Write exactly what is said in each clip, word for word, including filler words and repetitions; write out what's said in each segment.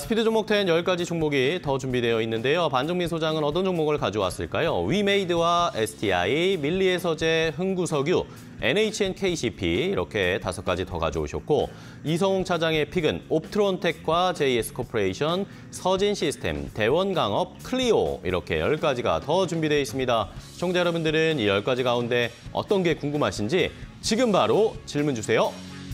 스피드 종목 텐 열 가지 종목이 더 준비되어 있는데요. 반정민 소장은 어떤 종목을 가져왔을까요? 위메이드와 에스티아이, 밀리에서제, 흥구석유, 엔에이치엔케이씨피 이렇게 다섯 가지 더 가져오셨고 이성웅 차장의 픽은 옵트론텍과 제이에스코퍼레이션, 서진시스템, 대원강업, 클리오 이렇게 열 가지가 더 준비되어 있습니다. 시청자 여러분들은 이 열 가지 가운데 어떤 게 궁금하신지 지금 바로 질문 주세요.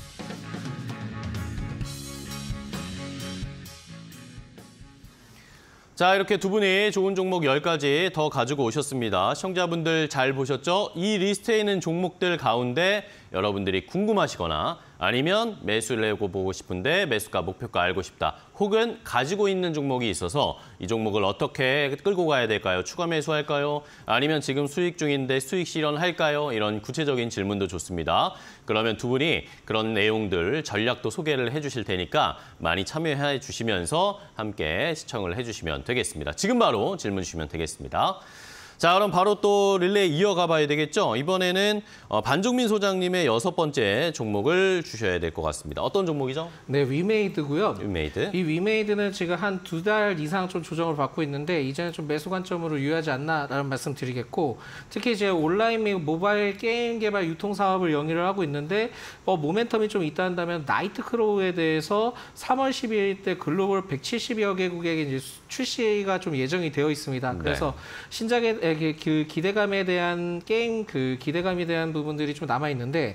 자, 이렇게 두 분이 좋은 종목 열 가지 더 가지고 오셨습니다. 시청자분들 잘 보셨죠? 이 리스트에 있는 종목들 가운데 여러분들이 궁금하시거나 아니면 매수를 해보고 싶은데 매수가, 목표가 알고 싶다. 혹은 가지고 있는 종목이 있어서 이 종목을 어떻게 끌고 가야 될까요? 추가 매수할까요? 아니면 지금 수익 중인데 수익 실현할까요? 이런 구체적인 질문도 좋습니다. 그러면 두 분이 그런 내용들, 전략도 소개를 해주실 테니까 많이 참여해 주시면서 함께 시청을 해주시면 되겠습니다. 지금 바로 질문 주시면 되겠습니다. 자, 그럼 바로 또 릴레이 이어가 봐야 되겠죠? 이번에는 반정민 소장님의 여섯 번째 종목을 주셔야 될 것 같습니다. 어떤 종목이죠? 네, 위메이드고요. 위메이드. 이 위메이드는 지금 한 두 달 이상 좀 조정을 받고 있는데 이제는 좀 매수 관점으로 유효하지 않나라는 말씀 드리겠고 특히 이제 온라인 및 모바일 게임 개발 유통 사업을 영위를 하고 있는데 어, 모멘텀이 좀 있다 한다면 나이트크로우에 대해서 삼월 십이일 때 글로벌 백칠십여 개국에 이제 출시가 좀 예정이 되어 있습니다. 그래서 네. 신작의 그 기대감에 대한 게임 그 기대감에 대한 부분들이 좀 남아 있는데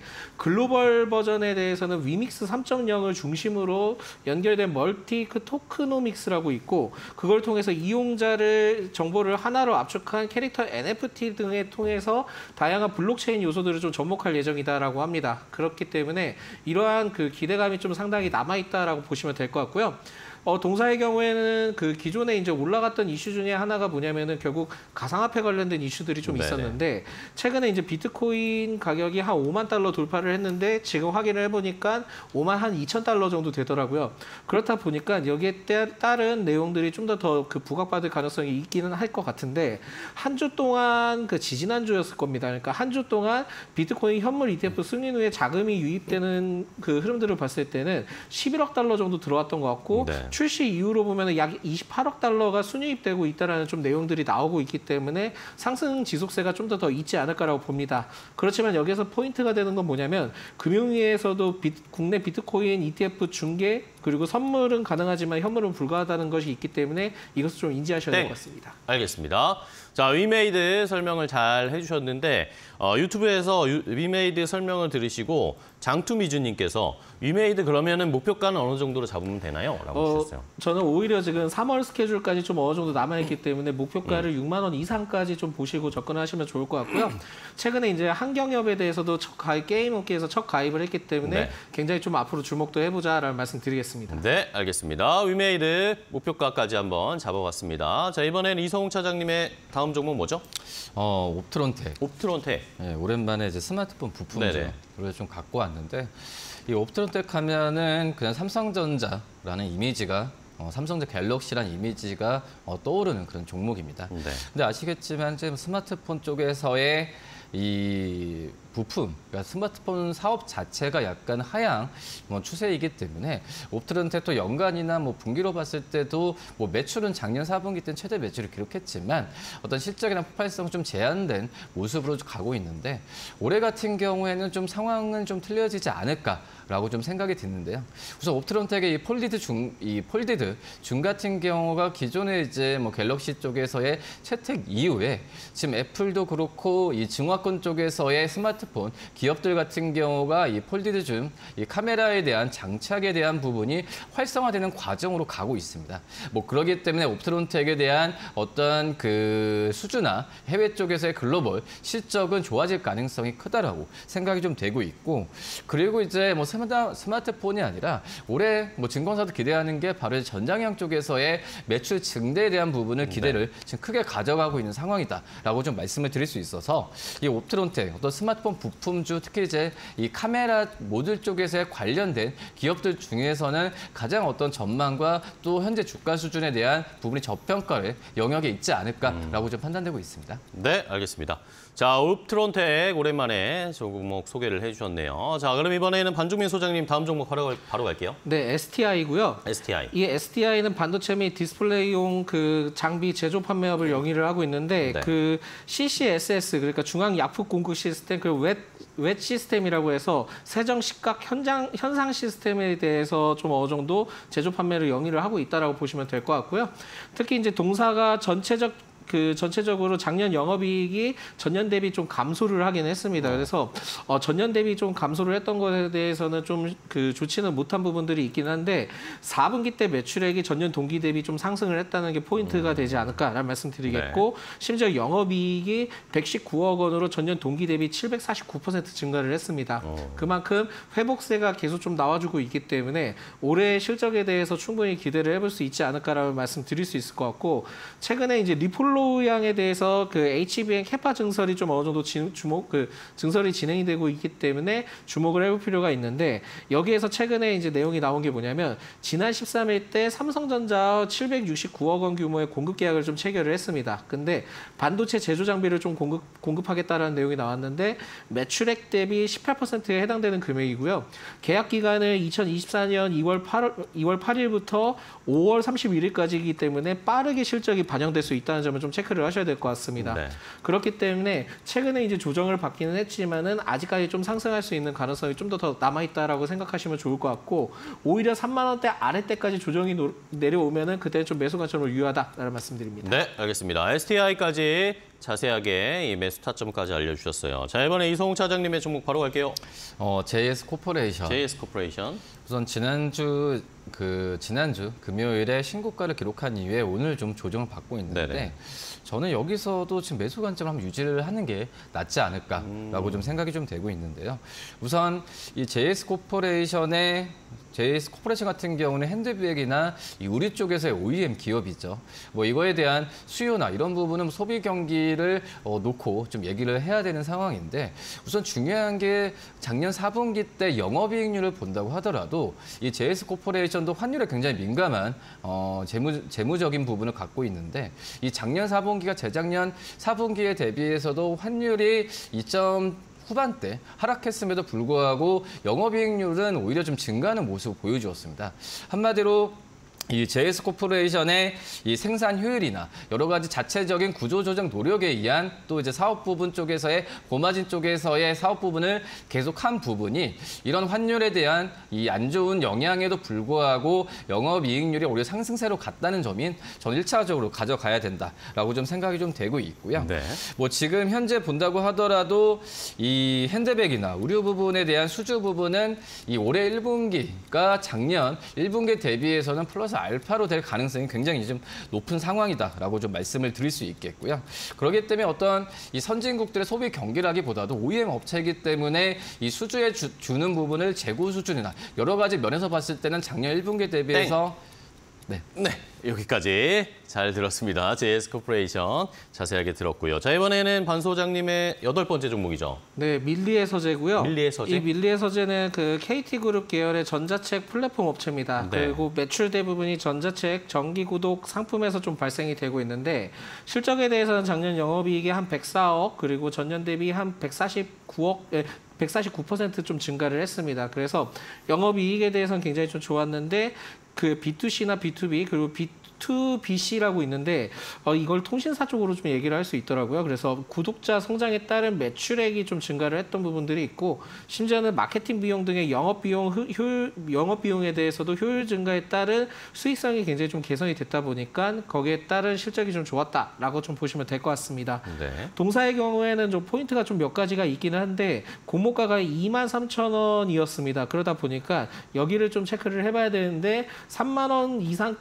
글로벌 버전에 대해서는 위믹스 삼 점 영을 중심으로 연결된 멀티 토크노믹스라고 있고 그걸 통해서 이용자를 정보를 하나로 압축한 캐릭터 엔에프티 등을 통해서 다양한 블록체인 요소들을 좀 접목할 예정이다라고 합니다. 그렇기 때문에 이러한 그 기대감이 좀 상당히 남아 있다라고 보시면 될 것 같고요. 어, 동사의 경우에는 그 기존에 이제 올라갔던 이슈 중에 하나가 뭐냐면은 결국 가상화폐 관련된 이슈들이 좀 네네. 있었는데 최근에 이제 비트코인 가격이 한 오만 달러 돌파를 했는데 지금 확인을 해보니까 오만 한 이천 달러 정도 되더라고요. 그렇다 보니까 여기에 따른 내용들이 좀 더 더 그 부각받을 가능성이 있기는 할 것 같은데 한 주 동안 그 지지난주였을 겁니다. 그러니까 한 주 동안 비트코인 현물 이티에프 승인 후에 자금이 유입되는 그 흐름들을 봤을 때는 십일억 달러 정도 들어왔던 것 같고 네. 출시 이후로 보면 약 이십팔억 달러가 순유입되고 있다는 좀 내용들이 나오고 있기 때문에 상승 지속세가 좀 더 더 있지 않을까라고 봅니다. 그렇지만 여기서 포인트가 되는 건 뭐냐면 금융위에서도 비, 국내 비트코인 이티에프 중개 그리고 선물은 가능하지만 현물은 불가하다는 것이 있기 때문에 이것을 좀 인지하셔야 될 것 같습니다. 알겠습니다. 자, 위메이드 설명을 잘 해주셨는데 어, 유튜브에서 유, 위메이드 설명을 들으시고 장투미주님께서 위메이드 그러면은 목표가는 어느 정도로 잡으면 되나요? 라고 어, 하셨어요. 저는 오히려 지금 삼월 스케줄까지 좀 어느 정도 남아있기 때문에 목표가를 음. 육만 원 이상까지 좀 보시고 접근하시면 좋을 것 같고요. 최근에 이제 한경협에 대해서도 첫 가입, 게임 업계에서 첫 가입을 했기 때문에 네. 굉장히 좀 앞으로 주목도 해보자라는 말씀 드리겠습니다. 네, 알겠습니다. 위메이드 목표가까지 한번 잡아봤습니다. 자, 이번에는 이성웅 차장님의 다음 종목 뭐죠? 어, 옵트론텍. 옵트론텍. 네, 오랜만에 이제 스마트폰 부품을 좀 갖고 왔는데 이 옵트론텍 하면은 그냥 삼성전자라는 이미지가 어, 삼성전자 갤럭시라는 이미지가 어, 떠오르는 그런 종목입니다. 네. 근데 아시겠지만 지금 스마트폰 쪽에서의 이 부품, 그러니까 스마트폰 사업 자체가 약간 하향 뭐 추세이기 때문에 옵트론텍도 연간이나 뭐 분기로 봤을 때도 뭐 매출은 작년 사 분기 때는 최대 매출을 기록했지만 어떤 실적이나 폭발성 좀 제한된 모습으로 가고 있는데 올해 같은 경우에는 좀 상황은 좀 틀려지지 않을까라고 좀 생각이 드는데요. 우선 옵트론텍의 이 폴디드 중, 이 폴디드 중 같은 경우가 기존에 이제 뭐 갤럭시 쪽에서의 채택 이후에 지금 애플도 그렇고 이 증화권 쪽에서의 스마트 폰 기업들 같은 경우가 이 폴디드 줌, 이 카메라에 대한 장착에 대한 부분이 활성화되는 과정으로 가고 있습니다. 뭐 그러기 때문에 옵트론텍에 대한 어떤 그 수주나 해외 쪽에서의 글로벌 실적은 좋아질 가능성이 크다라고 생각이 좀 되고 있고 그리고 이제 뭐 스마트폰이 아니라 올해 뭐 증권사도 기대하는 게 바로 전장형 쪽에서의 매출 증대에 대한 부분을 기대를 네. 지금 크게 가져가고 있는 상황이다라고 좀 말씀을 드릴 수 있어서 이 옵트론텍 어떤 스마트폰 부품주 특히 이제 이 카메라 모듈 쪽에서 관련된 기업들 중에서는 가장 어떤 전망과 또 현재 주가 수준에 대한 부분이 저평가의 영역에 있지 않을까라고 좀 판단되고 있습니다. 네, 알겠습니다. 자, 옵트론텍 오랜만에 종목 소개를 해주셨네요. 자, 그럼 이번에는 반중민 소장님 다음 종목 바로, 바로 갈게요. 네, 에스티아이고요. 에스티아이. 이 에스티아이는 반도체 및 디스플레이용 그 장비 제조 판매업을 영위를 하고 있는데 네. 그 씨씨에스에스 그러니까 중앙 약품 공급 시스템 그리고 웹, 웹 시스템이라고 해서 세정 시각 현장 현상 시스템에 대해서 좀 어느 정도 제조 판매를 영위를 하고 있다라고 보시면 될 것 같고요. 특히 이제 동사가 전체적 그 전체적으로 작년 영업이익이 전년 대비 좀 감소를 하긴 했습니다. 그래서 어, 전년 대비 좀 감소를 했던 것에 대해서는 좀 그 좋지는 못한 부분들이 있긴 한데 사 분기 때 매출액이 전년 동기 대비 좀 상승을 했다는 게 포인트가 되지 않을까라는 말씀드리겠고 네. 심지어 영업이익이 백십구억 원으로 전년 동기 대비 칠백사십구 퍼센트 증가를 했습니다. 어. 그만큼 회복세가 계속 좀 나와주고 있기 때문에 올해 실적에 대해서 충분히 기대를 해볼 수 있지 않을까라는 말씀 드릴 수 있을 것 같고 최근에 이제 리폴로 양에 대해서 그 에이치비엔 캐파 증설이 좀 어느 정도 지, 주목 그 증설이 진행이 되고 있기 때문에 주목을 해볼 필요가 있는데 여기에서 최근에 이제 내용이 나온 게 뭐냐면 지난 십삼 일 때 삼성전자 칠백육십구억 원 규모의 공급 계약을 좀 체결을 했습니다. 근데 반도체 제조 장비를 좀 공급 공급하겠다라는 내용이 나왔는데 매출액 대비 십팔 퍼센트에 해당되는 금액이고요. 계약 기간은 이천이십사 년 이월 팔 일부터 오월 삼십일 일까지이기 때문에 빠르게 실적이 반영될 수 있다는 점을 좀 체크를 하셔야 될 것 같습니다. 네. 그렇기 때문에 최근에 이제 조정을 받기는 했지만은 아직까지 좀 상승할 수 있는 가능성이 좀 더 더 남아 있다라고 생각하시면 좋을 것 같고 오히려 삼만 원대 아래때까지 조정이 노, 내려오면은 그때는 좀 매수 관점으로 유효하다라는 말씀드립니다. 네, 알겠습니다. 에스티아이까지 자세하게 이 매수 타점까지 알려주셨어요. 자, 이번에 이성웅 차장님의 종목 바로 갈게요. 어, 제이에스 코퍼레이션. 제이에스 코퍼레이션. 우선 지난주 그 지난주 금요일에 신고가를 기록한 이후에 오늘 좀 조정을 받고 있는데 네네. 저는 여기서도 지금 매수 관점을 한번 유지를 하는 게 낫지 않을까라고 음. 좀 생각이 좀 되고 있는데요. 우선 이 제이에스 코퍼레이션의 제이에스 코퍼레이션 같은 경우는 핸드백이나 이 우리 쪽에서의 오이엠 기업이죠. 뭐 이거에 대한 수요나 이런 부분은 소비 경기를 어, 놓고 좀 얘기를 해야 되는 상황인데 우선 중요한 게 작년 사 분기 때 영업이익률을 본다고 하더라도 이 제이에스 코퍼레이션도 환율에 굉장히 민감한 어, 재무, 재무적인 부분을 갖고 있는데 이 작년 사 분기가 재작년 사 분기에 대비해서도 환율이 이 점 후반대 하락했음에도 불구하고 영업이익률은 오히려 좀 증가하는 모습을 보여주었습니다. 한마디로 이 제이에스 코퍼레이션의 이 생산 효율이나 여러 가지 자체적인 구조 조정 노력에 의한 또 이제 사업 부분 쪽에서의 고마진 쪽에서의 사업 부분을 계속한 부분이 이런 환율에 대한 이 안 좋은 영향에도 불구하고 영업이익률이 오히려 상승세로 갔다는 점인 저는 일차적으로 가져가야 된다라고 좀 생각이 좀 되고 있고요. 네. 뭐 지금 현재 본다고 하더라도 이 핸드백이나 의류 부분에 대한 수주 부분은 이 올해 일 분기가 작년 일 분기 대비해서는 플러스 알파로 될 가능성이 굉장히 좀 높은 상황이다라고 좀 말씀을 드릴 수 있겠고요. 그렇기 때문에 어떤 이 선진국들의 소비 경기라기보다도 오이엠 업체이기 때문에 이 수주에 주, 주는 부분을 재고 수준이나 여러 가지 면에서 봤을 때는 작년 일 분기 대비해서 네. 네, 여기까지 잘 들었습니다. 제이에스 코퍼레이션 자세하게 들었고요. 자, 이번에는 반 소장님의 여덟 번째 종목이죠. 네, 밀리의 서재고요. 밀리의 서재. 이 밀리의 서재는 그 케이티그룹 계열의 전자책 플랫폼 업체입니다. 네. 그리고 매출 대부분이 전자책, 정기구독 상품에서 좀 발생이 되고 있는데 실적에 대해서는 작년 영업이익이 한 백사억 그리고 전년 대비 한 백사십구억 예, 백사십구 퍼센트 좀 증가를 했습니다. 그래서 영업이익에 대해서는 굉장히 좀 좋았는데 그 비투씨나 비투비 그리고 비 투 비씨라고 있는데 어, 이걸 통신사 쪽으로 좀 얘기를 할 수 있더라고요. 그래서 구독자 성장에 따른 매출액이 좀 증가를 했던 부분들이 있고 심지어는 마케팅 비용 등의 영업 비용 효율 영업 비용에 대해서도 효율 증가에 따른 수익성이 굉장히 좀 개선이 됐다 보니까 거기에 따른 실적이 좀 좋았다라고 좀 보시면 될 것 같습니다. 네. 동사의 경우에는 좀 포인트가 좀 몇 가지가 있기는 한데 공모가가 이만 삼천 원이었습니다. 그러다 보니까 여기를 좀 체크를 해봐야 되는데 삼만 원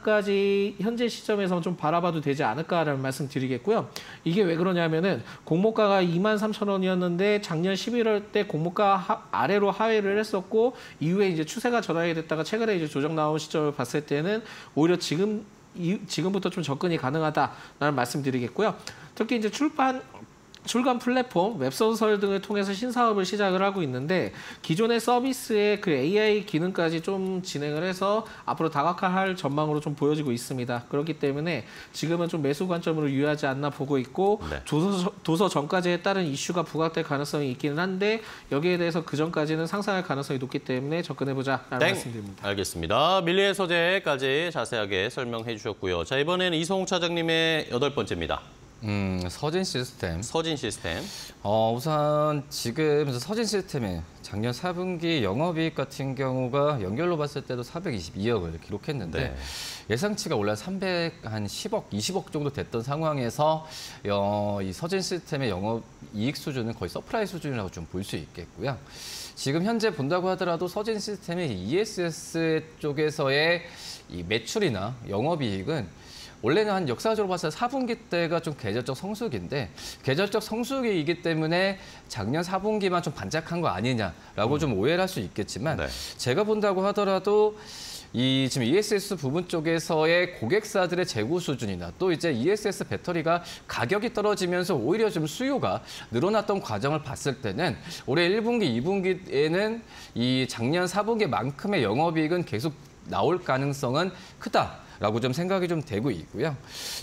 이상까지 현재 시점에서 좀 바라봐도 되지 않을까라는 말씀 드리겠고요. 이게 왜 그러냐면은 공모가가 이만 삼천 원이었는데 작년 십일월 때 공모가 하, 아래로 하회를 했었고 이후에 이제 추세가 전환이 됐다가 최근에 이제 조정 나온 시점을 봤을 때는 오히려 지금 이, 지금부터 좀 접근이 가능하다라는 말씀 드리겠고요. 특히 이제 출판 출간 플랫폼, 웹소설 등을 통해서 신사업을 시작을 하고 있는데 기존의 서비스에 그 에이아이 기능까지 좀 진행을 해서 앞으로 다각화할 전망으로 좀 보여지고 있습니다. 그렇기 때문에 지금은 좀 매수 관점으로 유효하지 않나 보고 있고 네. 도서, 도서 정가제에 따른 이슈가 부각될 가능성이 있기는 한데 여기에 대해서 그 전까지는 상승할 가능성이 높기 때문에 접근해보자라는 땡. 말씀드립니다. 알겠습니다. 밀리의 서재까지 자세하게 설명해 주셨고요. 자, 이번에는 이성욱 차장님의 여덟 번째입니다. 음, 서진 시스템. 서진 시스템. 어, 우선 지금 서진 시스템의 작년 사 분기 영업이익 같은 경우가 연결로 봤을 때도 사백이십이억을 기록했는데 네. 예상치가 원래 삼백십억, 이십억 정도 됐던 상황에서 어, 이 서진 시스템의 영업이익 수준은 거의 서프라이즈 수준이라고 좀 볼 수 있겠고요. 지금 현재 본다고 하더라도 서진 시스템의 이에스에스 쪽에서의 이 매출이나 영업이익은 원래는 한 역사적으로 봤을 때 사 분기 때가 좀 계절적 성수기인데 계절적 성수기이기 때문에 작년 사 분기만 좀 반짝한 거 아니냐라고 음. 좀 오해를 할 수 있겠지만 네. 제가 본다고 하더라도 이 지금 이에스에스 부분 쪽에서의 고객사들의 재고 수준이나 또 이제 이에스에스 배터리가 가격이 떨어지면서 오히려 좀 수요가 늘어났던 과정을 봤을 때는 올해 일 분기, 이 분기에는 이 작년 사 분기만큼의 영업이익은 계속 나올 가능성은 크다. 라고 좀 생각이 좀 되고 있고요.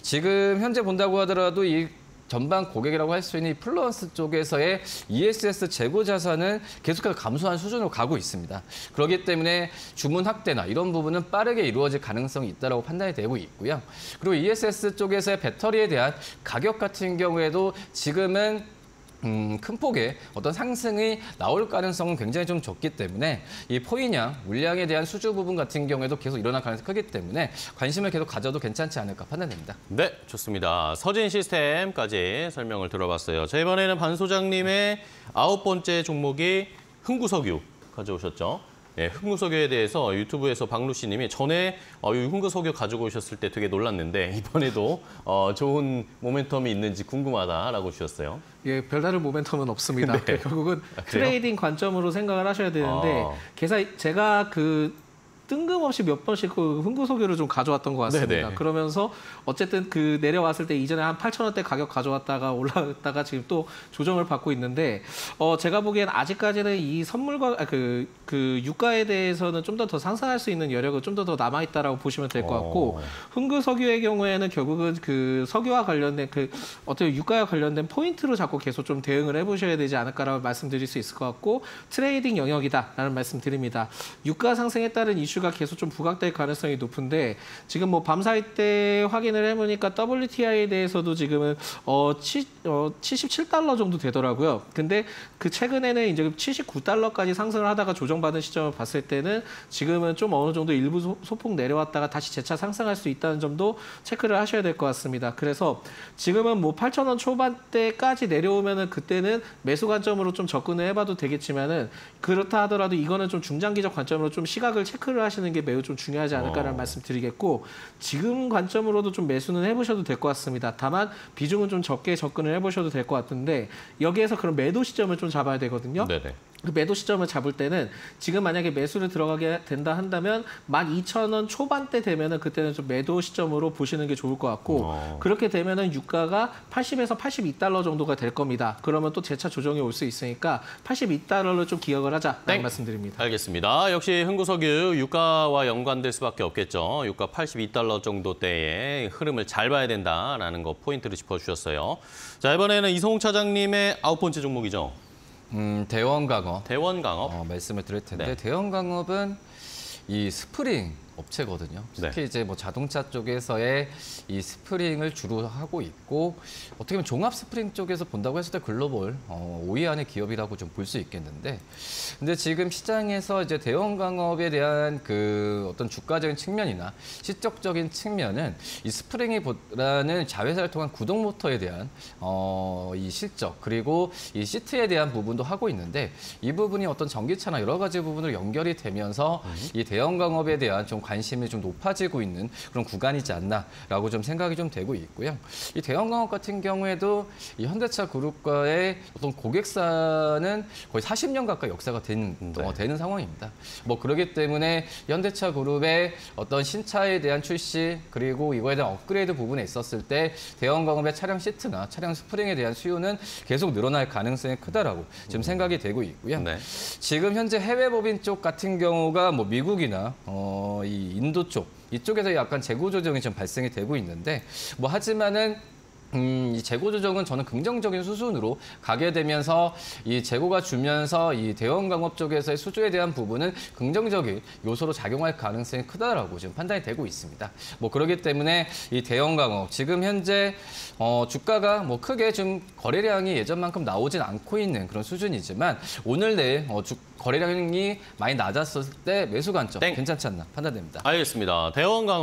지금 현재 본다고 하더라도 이 전반 고객이라고 할 수 있는 이 플러스 쪽에서의 이에스에스 재고 자산은 계속해서 감소한 수준으로 가고 있습니다. 그렇기 때문에 주문 확대나 이런 부분은 빠르게 이루어질 가능성이 있다고 판단이 되고 있고요. 그리고 이에스에스 쪽에서의 배터리에 대한 가격 같은 경우에도 지금은 음, 큰 폭의 어떤 상승이 나올 가능성은 굉장히 좀 적기 때문에 이 포인량, 물량에 대한 수주 부분 같은 경우에도 계속 일어날 가능성이 크기 때문에 관심을 계속 가져도 괜찮지 않을까 판단됩니다. 네, 좋습니다. 서진 시스템까지 설명을 들어봤어요. 자, 이번에는 반 소장님의 아홉 번째 종목이 흥구석유 가져오셨죠. 네, 흥구석유에 대해서 유튜브에서 박루 씨님이 전에 어, 이 흥구석유 가지고 오셨을 때 되게 놀랐는데 이번에도 어, 좋은 모멘텀이 있는지 궁금하다라고 주셨어요. 예, 별다른 모멘텀은 없습니다. 네. 결국은 아, 트레이딩 관점으로 생각을 하셔야 되는데 아. 계사, 제가 그 뜬금없이 몇 번씩 그 흥구석유를 좀 가져왔던 것 같습니다. 네네. 그러면서 어쨌든 그 내려왔을 때 이전에 한 팔천 원대 가격 가져왔다가 올라갔다가 지금 또 조정을 받고 있는데 어 제가 보기엔 아직까지는 이 선물과 그, 그 유가에 대해서는 좀 더 더 상승할 수 있는 여력은 좀 더 더 남아 있다라고 보시면 될 것 같고 어. 흥구석유의 경우에는 결국은 그 석유와 관련된 그 어떻게 유가와 관련된 포인트로 자꾸 계속 좀 대응을 해보셔야 되지 않을까라고 말씀드릴 수 있을 것 같고 트레이딩 영역이다라는 말씀드립니다. 유가 상승에 따른 이슈 가 계속 좀 부각될 가능성이 높은데 지금 뭐 밤사이 때 확인을 해보니까 더블유티아이에 대해서도 지금은 어, 치, 어 칠십칠 달러 정도 되더라고요. 근데 그 최근에는 이제 칠십구 달러까지 상승을 하다가 조정받은 시점을 봤을 때는 지금은 좀 어느 정도 일부 소, 소폭 내려왔다가 다시 재차 상승할 수 있다는 점도 체크를 하셔야 될 것 같습니다. 그래서 지금은 뭐 팔천 원 초반대까지 내려오면은 그때는 매수 관점으로 좀 접근을 해봐도 되겠지만은 그렇다 하더라도 이거는 좀 중장기적 관점으로 좀 시각을 체크를 하시는 게 매우 좀 중요하지 않을까라는 어. 말씀 드리겠고 지금 관점으로도 좀 매수는 해보셔도 될 것 같습니다. 다만 비중은 좀 적게 접근을 해보셔도 될 것 같은데 여기에서 그럼 매도 시점을 좀 잡아야 되거든요. 네네. 그 매도 시점을 잡을 때는 지금 만약에 매수를 들어가게 된다 한다면 만 이천 원 초반대 되면은 그때는 좀 매도 시점으로 보시는 게 좋을 것 같고 어. 그렇게 되면은 유가가 팔십에서 팔십이 달러 정도가 될 겁니다. 그러면 또 재차 조정이 올 수 있으니까 팔십이 달러를 좀 기억을 하자라는 땡. 말씀드립니다. 알겠습니다. 역시 흥구석유 유가와 연관될 수밖에 없겠죠. 유가 팔십이 달러 정도대의 흐름을 잘 봐야 된다라는 거 포인트를 짚어주셨어요. 자, 이번에는 이성욱 차장님의 아홉 번째 종목이죠. 음, 대원강업. 대원강업. 어, 말씀을 드릴 텐데 네. 대원강업은 이 스프링 업체거든요. 특히 네. 이제 뭐 자동차 쪽에서의 이 스프링을 주로 하고 있고 어떻게 보면 종합 스프링 쪽에서 본다고 했을 때 글로벌 어, 오 위 안의 기업이라고 좀 볼 수 있겠는데, 근데 지금 시장에서 이제 대원강업에 대한 그 어떤 주가적인 측면이나 시적적인 측면은 이 스프링이보다는 자회사를 통한 구동 모터에 대한 어, 이 실적 그리고 이 시트에 대한 부분도 하고 있는데 이 부분이 어떤 전기차나 여러 가지 부분으로 연결이 되면서 이 대원강업에 대한 좀 관심이 좀 높아지고 있는 그런 구간이지 않나라고 좀 생각이 좀 되고 있고요. 이 대형광업 같은 경우에도 이 현대차 그룹과의 어떤 고객사는 거의 사십 년 가까이 역사가 된, 네. 어, 되는 상황입니다. 뭐 그렇기 때문에 현대차 그룹의 어떤 신차에 대한 출시 그리고 이거에 대한 업그레이드 부분에 있었을 때 대형광업의 차량 시트나 차량 스프링에 대한 수요는 계속 늘어날 가능성이 크다라고 지금 생각이 되고 있고요. 네. 지금 현재 해외 법인 쪽 같은 경우가 뭐 미국이나 어, 이 인도 쪽 이쪽에서 약간 재고 조정이 좀 발생이 되고 있는데 뭐 하지만은 음, 이 재고 조정은 저는 긍정적인 수순으로 가게 되면서 이 재고가 주면서 이 대형광업 쪽에서의 수주에 대한 부분은 긍정적인 요소로 작용할 가능성이 크다라고 지금 판단이 되고 있습니다. 뭐 그렇기 때문에 이 대형광업 지금 현재 어, 주가가 뭐 크게 좀 거래량이 예전만큼 나오진 않고 있는 그런 수준이지만 오늘 내에 어, 주, 거래량이 많이 낮았을 때 매수 관점 땡. 괜찮지 않나 판단됩니다. 알겠습니다.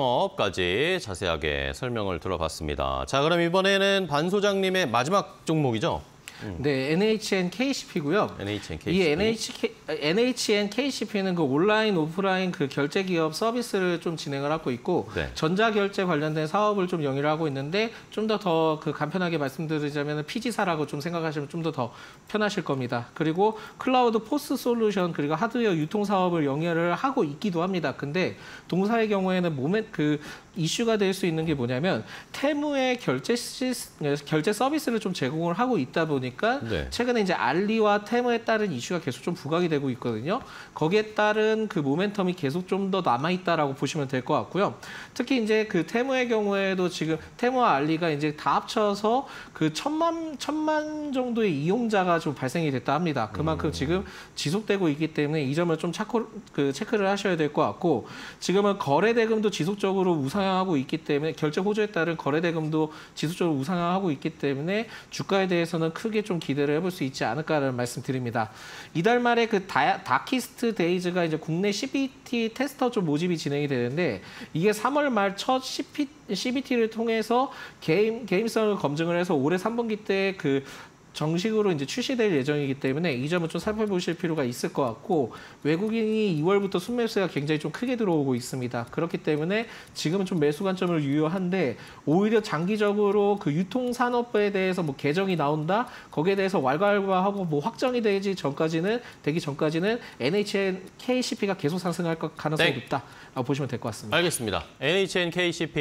대형광업까지 자세하게 설명을 들어봤습니다. 자, 그럼 이번에는 반 소장님의 마지막 종목이죠? 네, 엔에이치엔 케이씨피고요. 엔에이치엔 케이씨피. 이 엔에이치, 엔에이치엔 케이씨피는 그 온라인, 오프라인 그 결제 기업 서비스를 좀 진행을 하고 있고 네. 전자결제 관련된 사업을 좀 영위를 하고 있는데 좀 더 더 그 간편하게 말씀드리자면 피지사라고 좀 생각하시면 좀 더 더 편하실 겁니다. 그리고 클라우드 포스 솔루션 그리고 하드웨어 유통 사업을 영위를 하고 있기도 합니다. 근데 동사의 경우에는 모멘 그 이슈가 될 수 있는 게 뭐냐면 테무의 결제 시스, 결제 서비스를 좀 제공을 하고 있다 보니까 네. 최근에 이제 알리와 테무에 따른 이슈가 계속 좀 부각이 되고 있거든요. 거기에 따른 그 모멘텀이 계속 좀 더 남아 있다라고 보시면 될 것 같고요. 특히 이제 그 테무의 경우에도 지금 테무와 알리가 이제 다 합쳐서 그 천만 천만 정도의 이용자가 좀 발생이 됐다 합니다. 그만큼 음. 지금 지속되고 있기 때문에 이 점을 좀 차코, 그 체크를 하셔야 될 것 같고 지금은 거래 대금도 지속적으로 우상향하고 있기 때문에 결제 호조에 따른 거래 대금도 지속적으로 우상향하고 있기 때문에 주가에 대해서는 크게 좀 기대를 해볼 수 있지 않을까라는 말씀드립니다. 이달 말에 그 다, 다키스트 데이즈가 이제 국내 씨비티 테스터 좀 모집이 진행이 되는데 이게 삼월 말 첫 씨비티를 통해서 게임 게임성을 검증을 해서 올해 삼 분기 때 그 정식으로 이제 출시될 예정이기 때문에 이 점은 좀 살펴보실 필요가 있을 것 같고 외국인이 이월부터 순매수가 굉장히 좀 크게 들어오고 있습니다. 그렇기 때문에 지금은 좀 매수 관점을 유효한데 오히려 장기적으로 그 유통 산업에 대해서 뭐 개정이 나온다 거기에 대해서 왈가왈부하고 뭐 확정이 되지 전까지는 되기 전까지는 엔에이치엔 케이씨피가 계속 상승할 가능성이 네. 높다라고 보시면 될 것 같습니다. 알겠습니다. 엔에이치엔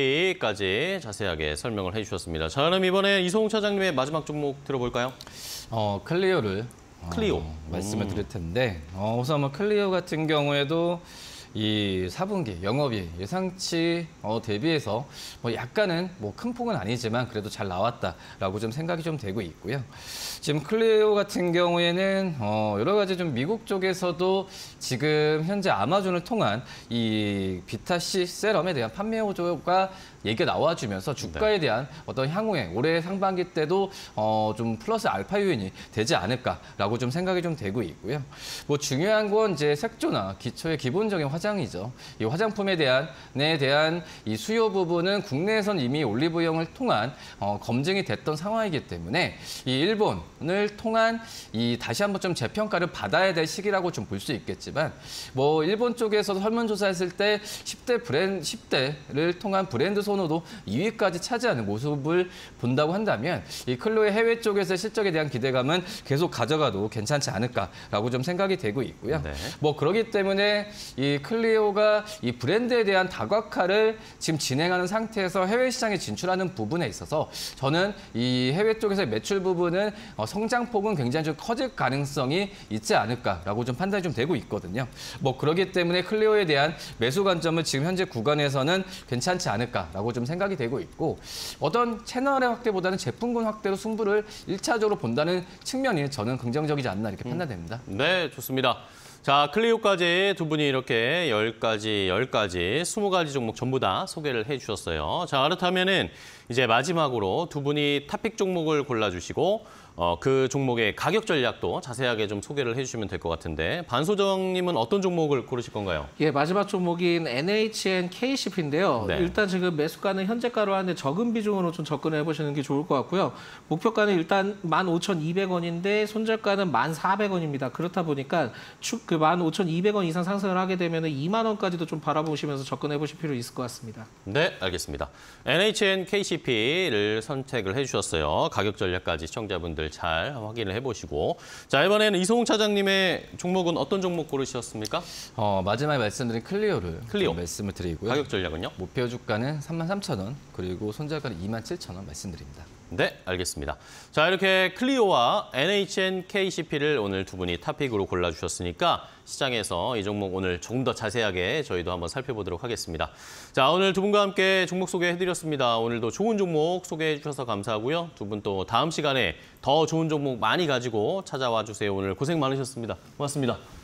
케이씨피까지 자세하게 설명을 해주셨습니다. 자, 그럼 이번에 이성욱 차장님의 마지막 종목 들어볼까요? 어, 클리오를 클리오. 어, 말씀을 드릴 텐데 어, 우선 뭐 클리오 같은 경우에도 이 사 분기 영업이 예상치 어, 대비해서 뭐 약간은 뭐 큰 폭은 아니지만 그래도 잘 나왔다라고 좀 생각이 좀 되고 있고요. 지금 클리오 같은 경우에는 어, 여러 가지 좀 미국 쪽에서도 지금 현재 아마존을 통한 이 비타C 세럼에 대한 판매 호조가 얘기가 나와주면서 주가에 대한 어떤 향후에 올해 상반기 때도 어, 좀 플러스 알파 요인이 되지 않을까라고 좀 생각이 좀 되고 있고요. 뭐 중요한 건 이제 색조나 기초의 기본적인 화장이죠. 이 화장품에 대한 에 대한 이 수요 부분은 국내에선 이미 올리브영을 통한 어, 검증이 됐던 상황이기 때문에 이 일본을 통한 이 다시 한번 좀 재평가를 받아야 될 시기라고 좀 볼 수 있겠지만 뭐 일본 쪽에서도 설문조사했을 때 십 대 브랜드 십 대를 통한 브랜드 선호도 이 위까지 차지하는 모습을 본다고 한다면 이 클로의 해외 쪽에서의 실적에 대한 기대감은 계속 가져가도 괜찮지 않을까라고 좀 생각이 되고 있고요. 네. 뭐 그렇기 때문에 이 클리오가 이 브랜드에 대한 다각화를 지금 진행하는 상태에서 해외 시장에 진출하는 부분에 있어서 저는 이 해외 쪽에서의 매출 부분은 어, 성장폭은 굉장히 좀 커질 가능성이 있지 않을까라고 좀 판단이 좀 되고 있거든요. 뭐 그렇기 때문에 클리오에 대한 매수 관점을 지금 현재 구간에서는 괜찮지 않을까라고 좀 생각이 되고 있고 어떤 채널의 확대보다는 제품군 확대로 승부를 일차적으로 본다는 측면이 저는 긍정적이지 않나 이렇게 판단됩니다. 네, 좋습니다. 자, 클리오까지 두 분이 이렇게 열 가지, 열 가지, 스무 가지 종목 전부 다 소개를 해주셨어요. 자, 그렇다면은 이제 마지막으로 두 분이 탑픽 종목을 골라주시고 어, 그 종목의 가격 전략도 자세하게 좀 소개를 해주시면 될 것 같은데 반소정님은 어떤 종목을 고르실 건가요? 예, 마지막 종목인 엔에이치엔 케이씨피인데요. 네. 일단 지금 매수가는 현재가로 하는데 적은 비중으로 좀 접근해 보시는 게 좋을 것 같고요. 목표가는 일단 만 오천이백 원인데 손절가는 만 사백 원입니다. 그렇다 보니까 축 그 만 오천이백 원 이상 상승을 하게 되면 이만 원까지도 좀 바라보시면서 접근해 보실 필요 있을 것 같습니다. 네, 알겠습니다. 엔에이치엔 케이씨피를 선택을 해주셨어요. 가격 전략까지 시청자분들 잘 확인을 해보시고. 자, 이번에는 이성웅 차장님의 종목은 어떤 종목 고르셨습니까? 어, 마지막에 말씀드린 클리오를 클리오. 좀 말씀을 드리고요. 가격 전략은요? 목표 주가는 삼만 삼천 원, 그리고 손절가는 이만 칠천 원 말씀드립니다. 네, 알겠습니다. 자, 이렇게 클리오와 엔에이치엔 케이씨피를 오늘 두 분이 탑픽으로 골라주셨으니까 시장에서 이 종목 오늘 조금 더 자세하게 저희도 한번 살펴보도록 하겠습니다. 자, 오늘 두 분과 함께 종목 소개해드렸습니다. 오늘도 좋은 종목 소개해 주셔서 감사하고요. 두 분 또 다음 시간에 더 좋은 종목 많이 가지고 찾아와 주세요. 오늘 고생 많으셨습니다. 고맙습니다.